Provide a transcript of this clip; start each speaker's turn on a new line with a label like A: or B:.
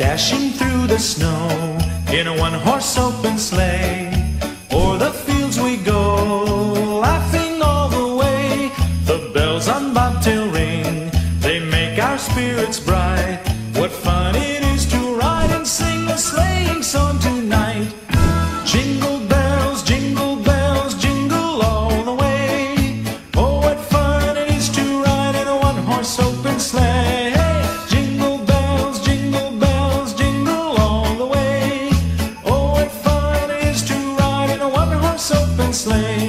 A: dashing through the snow in a one-horse open sleigh. O'er the fields we go, laughing all the way. The bells on bobtail ring, they make our spirits bright. What fun it is to ride and sing a sleighing song tonight. Jingle bells, jingle all the way. Oh, what fun it is to ride in a one-horse open sleigh. Jingle bells, jingle all the way. Oh, what fun it is to ride in a one-horse open sleigh.